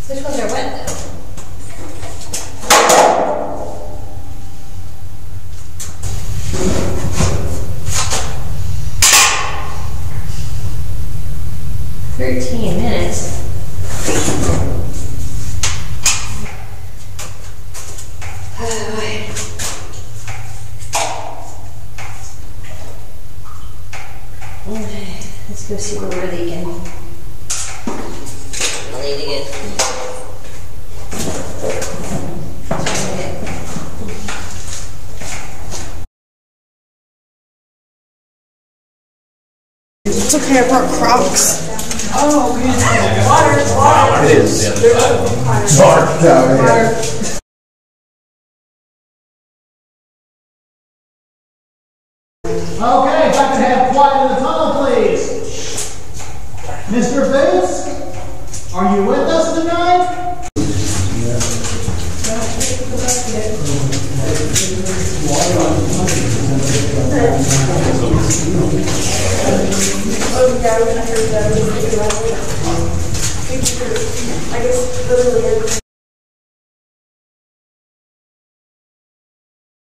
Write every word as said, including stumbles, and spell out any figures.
Which ones are wet though? Thirteen minutes. Okay, let's go see where we're leaking. I'll need to get. It's okay, I brought Crocs. Oh, man. Water, water. It is. Water. Water. Okay, if I could have quiet in the tunnel, please. Mister Boots, are you with us tonight? Oh, yeah, I heard that. I guess literally